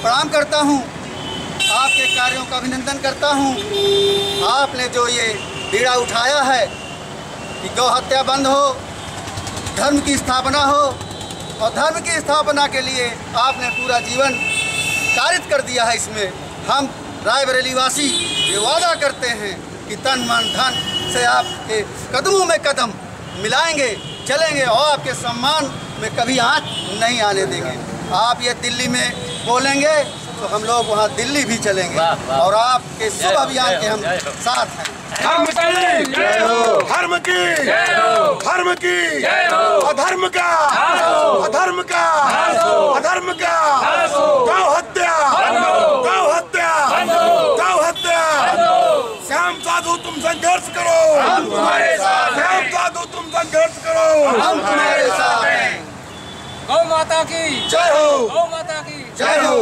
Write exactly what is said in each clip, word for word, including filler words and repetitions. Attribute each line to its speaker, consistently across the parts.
Speaker 1: प्रणाम करता हूँ, आपके कार्यों का अभिनंदन करता हूँ। आपने जो ये बीड़ा उठाया है कि गौ हत्या बंद हो, धर्म की स्थापना हो, और धर्म की स्थापना के लिए आपने पूरा जीवन कारित कर दिया है। इसमें हम रायबरेली वासी ये वादा करते हैं कि तन मन धन से आपके कदमों में कदम मिलाएंगे, चलेंगे और आपके सम्मान में कभी आँच नहीं आने देंगे। आप ये दिल्ली में बोलेंगे तो हम लोग वहाँ दिल्ली भी चलेंगे और आपके शुभ अभियान के हम साथ हैं।
Speaker 2: धर्म की जय हो, धर्म की जय हो, धर्म की जय हो, अधर्म का अधर्म का अधर्म का गौ हत्या गौ हत्या गौ हत्या। श्याम साधु तुम संघर्ष करो,
Speaker 3: हम तुम्हारे साथ हैं।
Speaker 2: श्याम साधु तुम संघर्ष करो,
Speaker 1: हम तुम्हारे साथ हैं।
Speaker 3: गौ माता की
Speaker 2: जय हो,
Speaker 3: गौ माता की
Speaker 1: जय हो।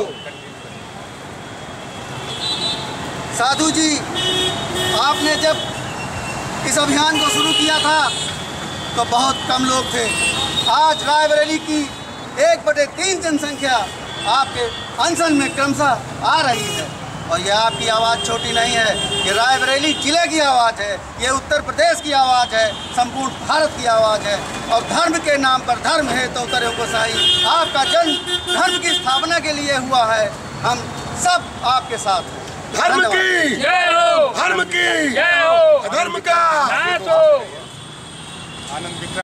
Speaker 1: साधु जी, आपने जब इस अभियान को शुरू किया था तो बहुत कम लोग थे। आज रायबरेली की एक बटे तीन जनसंख्या आपके अनशन में क्रमशः आ रही है और यह आपकी आवाज़ छोटी नहीं है। ये रायबरेली जिले की आवाज़ है, ये उत्तर प्रदेश की आवाज़ है, संपूर्ण भारत की आवाज़ है। और धर्म के नाम पर धर्म है तो उतरे को सही। आपका जन्म धर्म की स्थापना के लिए हुआ है। हम सब आपके साथ हैं।
Speaker 2: धर्म की
Speaker 3: जय हो,
Speaker 2: धर्म की
Speaker 3: जय हो,
Speaker 2: अधर्म का
Speaker 3: नाश हो।